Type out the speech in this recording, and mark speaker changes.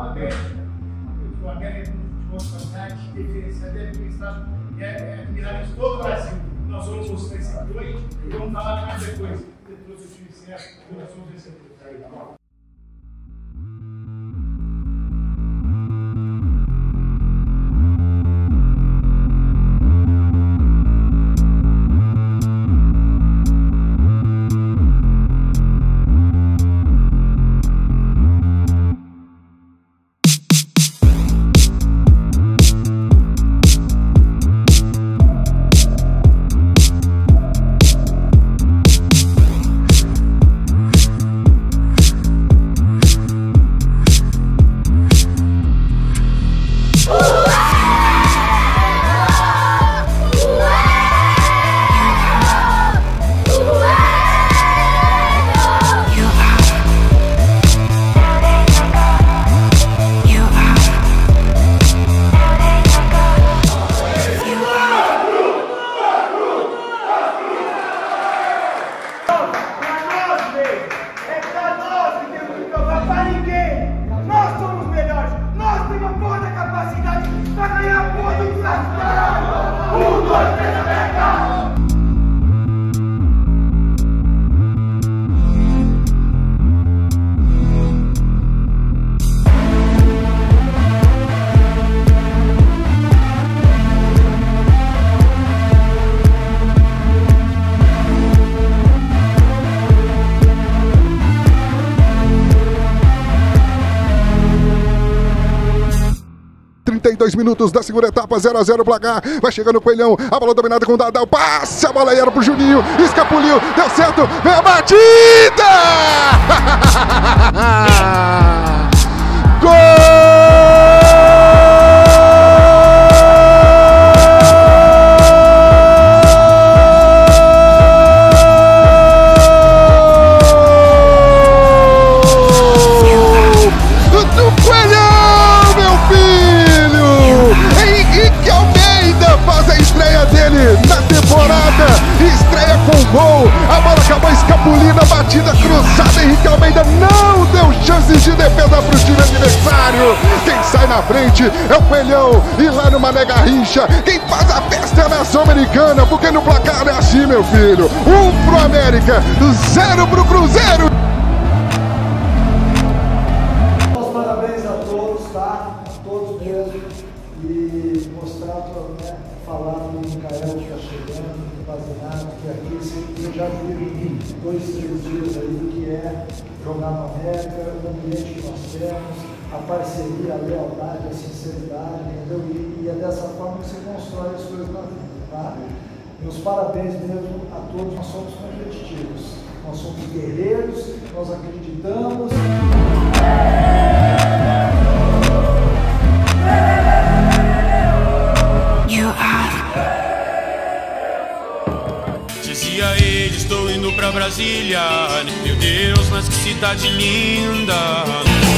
Speaker 1: O América no futebol nacional, diferenciado é administrado, é admirado em todo o Brasil. Nós vamos mostrar esse aqui hoje e vamos falar mais depois. Ele trouxe o time certo, nós vamos receber. Tá bom?
Speaker 2: Minutos da segunda etapa, 0-0 placar, vai chegando o Coelhão, a bola dominada com o Dadal, passe, a bola aí era pro Juninho, escapuliu, deu certo, vem a batida! Gol! Estreia com gol, a bola acabou escapulindo, a batida cruzada, Henrique Almeida não deu chances de defesa para o time adversário. Quem sai na frente é o Coelhão, e lá no Mané Garrincha, quem faz a festa é a nação americana, porque no placar é assim, meu filho, 1 pro América, 0 pro Cruzeiro.
Speaker 3: Parabéns a todos, tá? A todos mesmo, e mostrar, né, falar do Micael que está chegando, fazer nada, que aqui eu já vi 2, 3 dias aí do que é jogar no América, o ambiente que nós temos, a parceria, a lealdade, a sinceridade, entendeu? E é dessa forma que você constrói as coisas na vida, tá? Meus parabéns mesmo a todos, nós somos competitivos, nós somos guerreiros, nós acreditamos.
Speaker 4: Dizia ele, estou indo pra Brasília. Meu Deus, mas que cidade linda.